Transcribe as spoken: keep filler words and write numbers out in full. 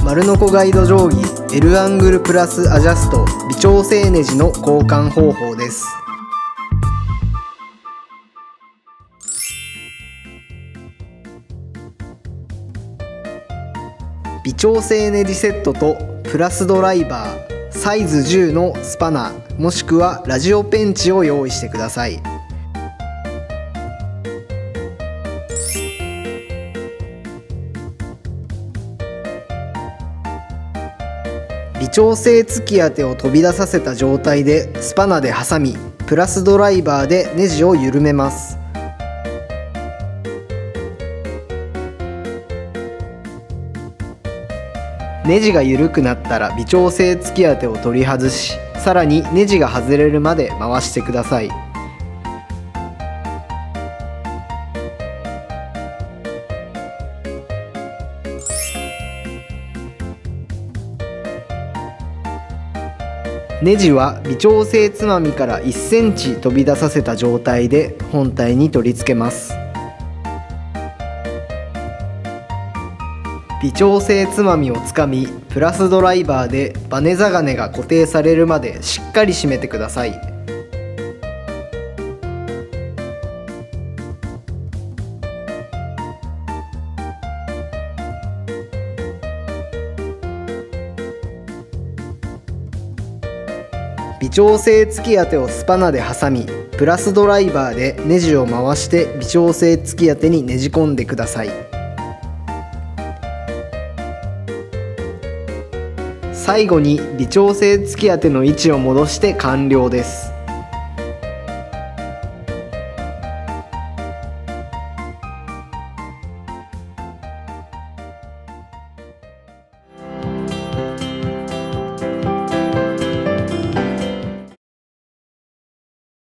丸ノコガイド定規 L アングルプラスアジャスト微調整ネジの交換方法です。微調整ネジセットとプラスドライバー、サイズじゅうのスパナもしくはラジオペンチを用意してください。微調整突き当てを飛び出させた状態でスパナで挟み、プラスドライバーでネジを緩めます。ネジが緩くなったら微調整突き当てを取り外し、さらにネジが外れるまで回してください。ネジは微調整つまみからいっセンチ飛び出させた状態で本体に取り付けます。微調整つまみをつかみ、プラスドライバーでバネ座金が固定されるまでしっかり締めてください。微調整突き当てをスパナで挟み、プラスドライバーでネジを回して微調整突き当てにねじ込んでください。最後に微調整突き当ての位置を戻して完了です。